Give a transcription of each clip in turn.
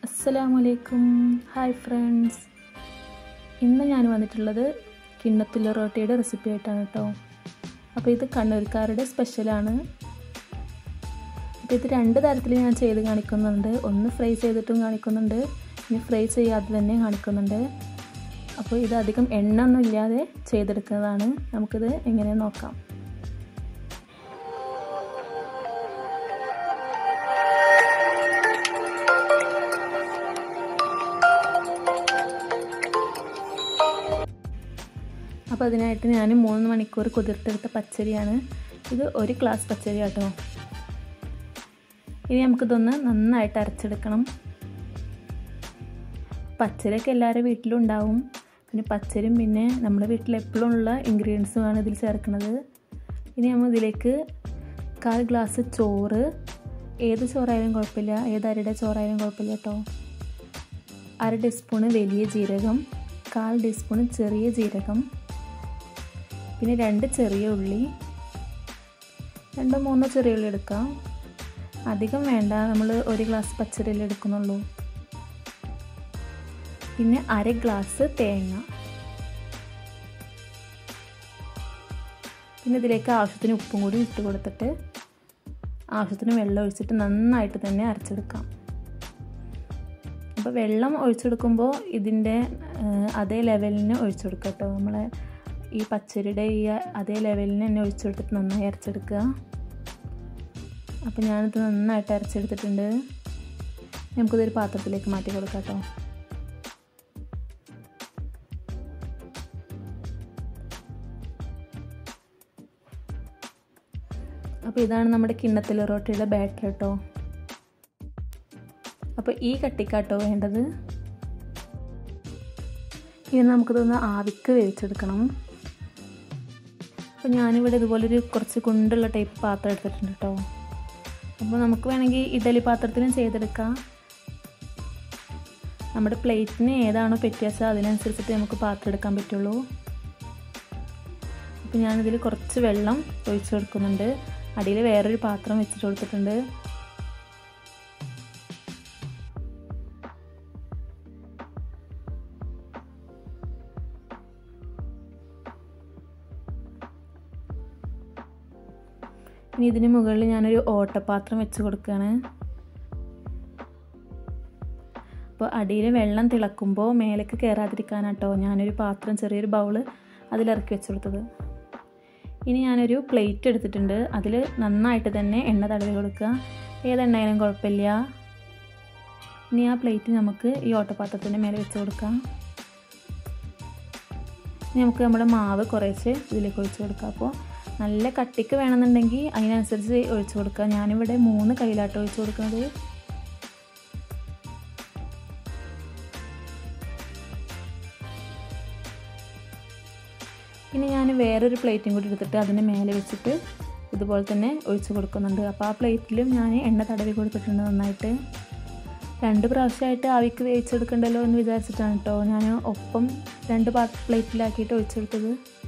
അസ്സലാമലൈക്കും. Hi friends, ഇന്ന് ഞാൻ വന്നിട്ടുള്ളത് കിണ്ണത്തുള്ള റൊട്ടിയുടെ റെസിപ്പി ആയിട്ടാണ് കേട്ടോ. അപ്പോൾ ഇത് കണ്ണൂർക്കാരുടെ സ്പെഷ്യലാണ്. അപ്പോൾ ഇത് രണ്ട് തരത്തിൽ ഞാൻ ചെയ്ത് കാണിക്കുന്നുണ്ട്. ഒന്ന് ഫ്രൈ ചെയ്തിട്ടും കാണിക്കുന്നുണ്ട്, ഇനി ഫ്രൈ ചെയ്യാതെ തന്നെ കാണിക്കുന്നുണ്ട്. അപ്പോൾ ഇത് അധികം എണ്ണ ഒന്നും ഇല്ലാതെ ചെയ്തെടുക്കുന്നതാണ്. നമുക്കിത് എങ്ങനെ നോക്കാം. അപ്പോൾ അതിനായിട്ട് ഞാൻ 3 മണിക്കൂർ കുതിർത്തെടുത്ത പച്ചരിയാണ്. ഇത് 1 ഗ്ലാസ് പച്ചരി കേട്ടോ. ഇനി നമുക്കിതൊന്ന് നന്നായിട്ട് അരച്ചെടുക്കണം. പച്ചരിയൊക്കെ എല്ലാവരുടെ വീട്ടിലും ഉണ്ടാവും. പിന്നെ പച്ചരിയും പിന്നെ നമ്മുടെ വീട്ടിൽ എപ്പോഴും ഉള്ള ഇൻഗ്രീഡിയൻസുമാണ് ഇതിൽ ചേർക്കുന്നത്. ഇനി നമ്മൾ ഇതിലേക്ക് 1/4 ഗ്ലാസ് ചോറ്, ഏത് ചോറായാലും കുഴപ്പമില്ല, ഏത് അരിയുടെ ചോറായാലും കുഴപ്പമില്ല കേട്ടോ. 1/2 ടീസ്പൂണ് വലിയ ജീരകം, 1/4 ടീസ്പൂണ് ചെറിയ ജീരകം, പിന്നെ 2 ചെറിയ ഉള്ളി, 2-3 ചെറിയ ഉള്ളി എടുക്കാം. അധികം വേണ്ട, നമ്മൾ 1 ഗ്ലാസ് പച്ചരിയിൽ എടുക്കുന്നുള്ളൂ. പിന്നെ 1/2 ഗ്ലാസ് തേങ്ങ. പിന്നെ ഇതിലേക്ക് ആവശ്യത്തിന് ഉപ്പും കൂടി ഇട്ട് കൊടുത്തിട്ട് ആവശ്യത്തിന് വെള്ളം ഒഴിച്ചിട്ട് നന്നായിട്ട് തന്നെ അരച്ചെടുക്കാം. അപ്പോൾ വെള്ളം ഒഴിച്ചെടുക്കുമ്പോൾ ഇതിൻ്റെ അതേ ലെവലിന് ഒഴിച്ചെടുക്കുക കേട്ടോ. നമ്മളെ ഈ പച്ചരിയുടെ ഈ അതേ ലെവലിന് തന്നെ ഒഴിച്ചെടുത്തിട്ട് നന്നായി അരച്ചെടുക്കുക. അപ്പോൾ ഞാനിത് നന്നായിട്ട് അരച്ചെടുത്തിട്ടുണ്ട്. നമുക്കിതൊരു പാത്രത്തിലേക്ക് മാറ്റി കൊടുക്കാം കേട്ടോ. അപ്പോൾ ഇതാണ് നമ്മുടെ കിണ്ണത്തുള്ള റൊട്ടിയുടെ ബാറ്റർ കേട്ടോ. അപ്പോൾ ഈ കട്ടിക്കാട്ടോ വേണ്ടത്. ഇനി നമുക്കിതൊന്ന് ആവിക്ക് വേവിച്ചെടുക്കണം. അപ്പോൾ ഞാനിവിടെ ഇതുപോലൊരു കുറച്ച് കുണ്ടുള്ള ടൈപ്പ് പാത്രം എടുത്തിട്ടുണ്ട് കേട്ടോ. അപ്പോൾ നമുക്ക് വേണമെങ്കിൽ ഇഡലി പാത്രത്തിലും ചെയ്തെടുക്കാം. നമ്മുടെ പ്ലേറ്റിന് ഏതാണോ പറ്റിയാച്ചാൽ അതിനനുസരിച്ചിട്ട് നമുക്ക് പാത്രം എടുക്കാൻ പറ്റുള്ളൂ. അപ്പോൾ ഞാനിതിൽ കുറച്ച് വെള്ളം ഒഴിച്ച് കൊടുക്കുന്നുണ്ട്. അടിയിൽ വേറൊരു പാത്രം വെച്ചിട്ട് കൊടുത്തിട്ടുണ്ട്. ഇനി ഇതിന് മുകളിൽ ഞാനൊരു ഓട്ടപാത്രം വെച്ച് കൊടുക്കുകയാണ്. അപ്പോൾ അടിയിൽ വെള്ളം തിളക്കുമ്പോൾ മേലേക്ക് കയറാതിരിക്കാനാട്ടോ ഞാനൊരു പാത്രം, ചെറിയൊരു ബൗള് അതിലിറക്കി വെച്ച് കൊടുത്തത്. ഇനി ഞാനൊരു പ്ലേറ്റ് എടുത്തിട്ടുണ്ട്. അതിൽ നന്നായിട്ട് തന്നെ എണ്ണ തടവി കൊടുക്കുക. ഏതെണ്ണയാലും കുഴപ്പമില്ല. ഇനി ആ പ്ലേറ്റ് നമുക്ക് ഈ ഓട്ടപാത്രത്തിൻ്റെ മേലെ വെച്ച് കൊടുക്കാം. ഇനി നമുക്ക് നമ്മുടെ മാവ് കുറേശ്ശെ ഇതിലേക്ക് ഒഴിച്ച് കൊടുക്കാം. അപ്പോൾ നല്ല കട്ടിക്ക് വേണമെന്നുണ്ടെങ്കിൽ അതിനനുസരിച്ച് ഒഴിച്ച് കൊടുക്കുക. ഞാനിവിടെ 3 കയ്യിലാട്ടോ ഒഴിച്ച് കൊടുക്കുന്നത്. ഇനി ഞാൻ വേറൊരു പ്ലേറ്റും കൂടി എടുത്തിട്ട് അതിൻ്റെ മേലെ വെച്ചിട്ട് ഇതുപോലെ തന്നെ ഒഴിച്ച് കൊടുക്കുന്നുണ്ട്. അപ്പോൾ ആ പ്ലേറ്റിലും ഞാൻ എണ്ണ തടവി കൊടുത്തിട്ടുണ്ട് നന്നായിട്ട്. 2 പ്രാവശ്യമായിട്ട് ആവിക്ക് വേവിച്ചെടുക്കണ്ടല്ലോ എന്ന് വിചാരിച്ചിട്ടാണ് കേട്ടോ ഞാൻ ഒപ്പം 2 പ്ലേറ്റിലാക്കിയിട്ട് ഒഴിച്ചെടുത്തത്.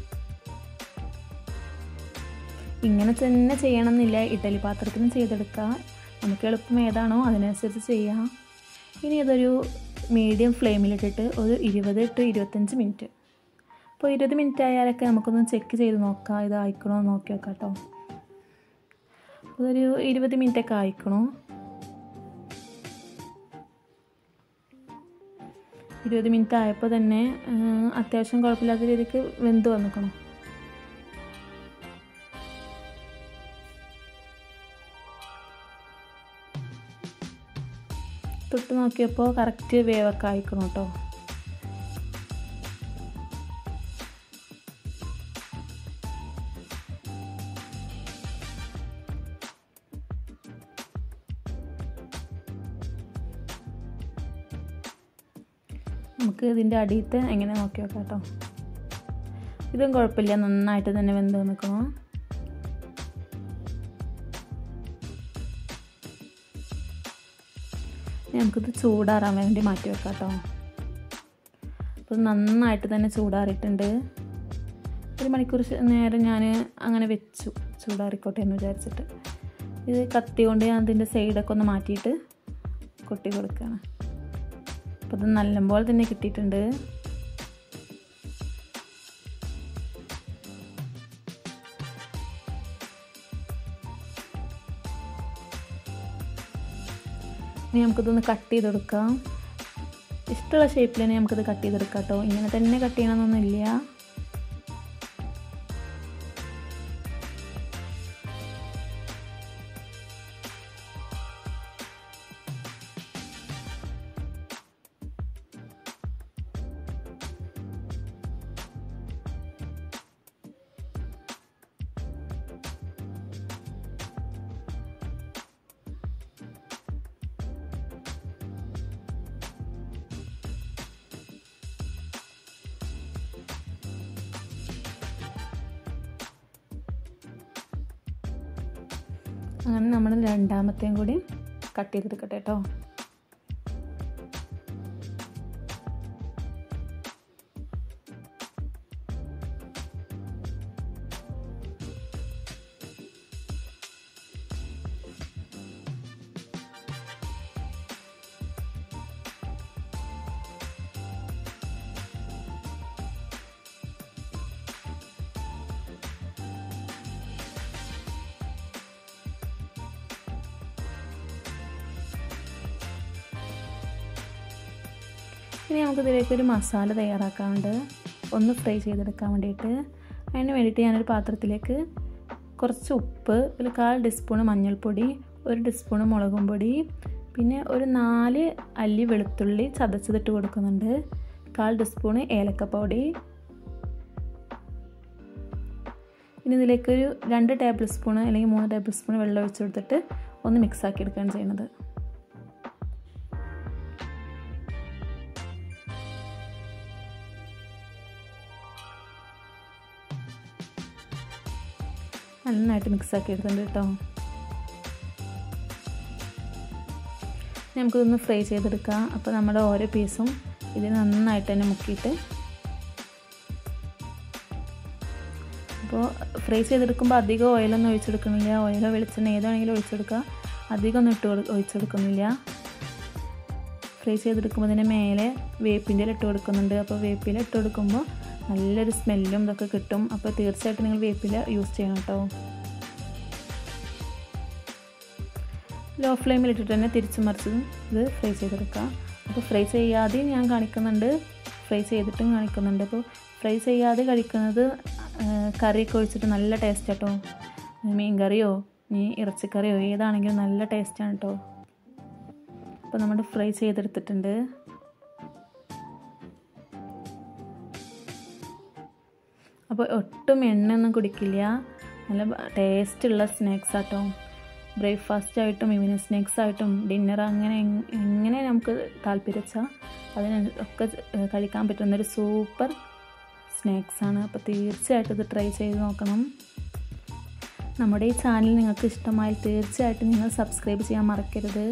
ഇങ്ങനെ തന്നെ ചെയ്യണമെന്നില്ല, ഇഡലി പാത്രത്തിനും ചെയ്തെടുക്കുക. നമുക്ക് എളുപ്പം ഏതാണോ അതിനനുസരിച്ച് ചെയ്യാം. ഇനി ഇതൊരു മീഡിയം ഫ്ലെയിമിലിട്ടിട്ട് ഒരു 20 to 25 മിനിറ്റ്. അപ്പോൾ 20 മിനിറ്റ് ആയാലൊക്കെ നമുക്കൊന്ന് ചെക്ക് ചെയ്ത് നോക്കാം, ഇത് ആയിക്കണോ എന്ന് നോക്കി നോക്കാം കേട്ടോ. അതൊരു 20 മിനിറ്റൊക്കെ ആയിക്കണോ. 20 മിനിറ്റ് ആയപ്പോൾ തന്നെ അത്യാവശ്യം കുഴപ്പമില്ലാത്ത രീതിക്ക് വെന്ത് വന്നിക്കണം. തൊട്ട് നോക്കിയപ്പോൾ കറക്റ്റ് വേവൊക്കെ ആയിക്കണം കേട്ടോ. നമുക്ക് ഇതിൻ്റെ അടിയത്തെ എങ്ങനെ നോക്കി നോക്കാം കേട്ടോ. ഇതും കുഴപ്പമില്ല, നന്നായിട്ട് തന്നെ വെന്ത് നിൽക്കണം. നമുക്കിത് ചൂടാറാൻ വേണ്ടി മാറ്റി വെക്കാം കേട്ടോ. അപ്പോൾ നന്നായിട്ട് തന്നെ ചൂടാറിയിട്ടുണ്ട്. 1 മണിക്കൂർ നേരം ഞാൻ അങ്ങനെ വെച്ചു, ചൂടാറിക്കോട്ടെ എന്ന് വിചാരിച്ചിട്ട്. ഇത് കത്തി കൊണ്ട് ഞാൻ അതിൻ്റെ സൈഡൊക്കെ ഒന്ന് മാറ്റിയിട്ട് കൊട്ടി കൊടുക്കുകയാണ്. അപ്പോൾ ഇത് നല്ലപോലെ തന്നെ കിട്ടിയിട്ടുണ്ട്. ഇനി നമുക്കിതൊന്ന് കട്ട് ചെയ്തെടുക്കാം. ഇഷ്ടമുള്ള ഷേപ്പിൽ തന്നെ നമുക്കിത് കട്ട് ചെയ്തെടുക്കാം കേട്ടോ. ഇങ്ങനെ തന്നെ കട്ട് ചെയ്യണമെന്നൊന്നുമില്ല. അങ്ങനെ നമ്മൾ രണ്ടാമത്തെയും കൂടി കട്ട് ചെയ്തെടുക്കട്ടെ കേട്ടോ. ഇനി നമുക്കിതിലേക്കൊരു മസാല തയ്യാറാക്കാനുണ്ട്, ഒന്ന് ഫ്രൈ ചെയ്തെടുക്കാൻ വേണ്ടിയിട്ട്. അതിന് വേണ്ടിയിട്ട് ഞാനൊരു പാത്രത്തിലേക്ക് കുറച്ച് ഉപ്പ്, ഒരു 1/4 ടീസ്പൂൺ മഞ്ഞൾപ്പൊടി, 1 ടീസ്പൂൺ മുളകും പൊടി, പിന്നെ ഒരു 4 അല്ലി വെളുത്തുള്ളി ചതച്ചതിട്ട് കൊടുക്കുന്നുണ്ട്, 1/4 ടീസ്പൂൺ ഏലക്കപ്പൊടി. ഇനി ഇതിലേക്കൊരു 2 ടേബിൾ സ്പൂൺ അല്ലെങ്കിൽ 3 ടേബിൾ സ്പൂൺ വെള്ളം ഒഴിച്ച് കൊടുത്തിട്ട് ഒന്ന് മിക്സാക്കി എടുക്കുകയാണ് ചെയ്യുന്നത്. നന്നായിട്ട് മിക്സാക്കി എടുത്തിട്ടുണ്ട് കേട്ടോ. നമുക്കിതൊന്ന് ഫ്രൈ ചെയ്തെടുക്കാം. അപ്പോൾ നമ്മുടെ ഓരോ പീസും ഇത് നന്നായിട്ട് തന്നെ മുക്കിയിട്ട്, അപ്പോൾ ഫ്രൈ ചെയ്തെടുക്കുമ്പോൾ അധികം ഓയിലൊന്നും ഒഴിച്ചെടുക്കുന്നില്ല. ഓയിലോ വെളിച്ചെണ്ണ ഏതാണെങ്കിലും ഒഴിച്ചെടുക്കുക, അധികം ഒന്നും ഒഴിച്ചെടുക്കുന്നില്ല. ഫ്രൈ ചെയ്തെടുക്കുമ്പോൾ ഇതിന് മേലെ വേപ്പിൻ്റെ ഇട്ട് കൊടുക്കുന്നുണ്ട്. അപ്പോൾ വേപ്പില ഇട്ട് കൊടുക്കുമ്പോൾ നല്ലൊരു സ്മെല്ലും ഇതൊക്കെ കിട്ടും. അപ്പോൾ തീർച്ചയായിട്ടും നിങ്ങൾ വേപ്പില യൂസ് ചെയ്യണം കേട്ടോ. ലോ ഫ്ലെയിമിൽ ഇട്ടിട്ട് തന്നെ തിരിച്ചു മറിച്ച് ഇത് ഫ്രൈ ചെയ്തെടുക്കാം. അപ്പോൾ ഫ്രൈ ചെയ്യാതെ ഞാൻ കാണിക്കുന്നുണ്ട്, ഫ്രൈ ചെയ്തിട്ടും കാണിക്കുന്നുണ്ട്. അപ്പോൾ ഫ്രൈ ചെയ്യാതെ കഴിക്കുന്നത് കറിയൊക്കെ ഒഴിച്ചിട്ട് നല്ല ടേസ്റ്റ് കേട്ടോ. മീൻ കറിയോ ഇറച്ചിക്കറിയോ ഏതാണെങ്കിലും നല്ല ടേസ്റ്റാണ് കേട്ടോ. അപ്പോൾ നമ്മൾ ഫ്രൈ ചെയ്തെടുത്തിട്ടുണ്ട്. അപ്പോൾ ഒട്ടും എണ്ണയൊന്നും കുടിക്കില്ല, നല്ല ടേസ്റ്റുള്ള സ്നാക്സ് ആട്ടോ. ബ്രേക്ക്ഫാസ്റ്റ് ആയിട്ടും ഈവനിങ് സ്നാക്സ് ആയിട്ടും ഡിന്നർ എങ്ങനെ നമുക്ക് താല്പര്യം വെച്ചാൽ അതിനൊക്കെ കഴിക്കാൻ പറ്റുന്നൊരു സൂപ്പർ സ്നാക്സാണ്. അപ്പോൾ തീർച്ചയായിട്ടും ഇത് ട്രൈ ചെയ്ത് നോക്കണം. നമ്മുടെ ഈ ചാനൽ നിങ്ങൾക്ക് ഇഷ്ടമായാൽ തീർച്ചയായിട്ടും നിങ്ങൾ സബ്സ്ക്രൈബ് ചെയ്യാൻ മറക്കരുത്.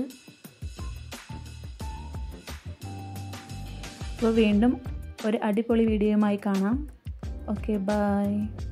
അപ്പോൾ വീണ്ടും ഒരു അടിപൊളി വീഡിയോയുമായി കാണാം. Okay, by.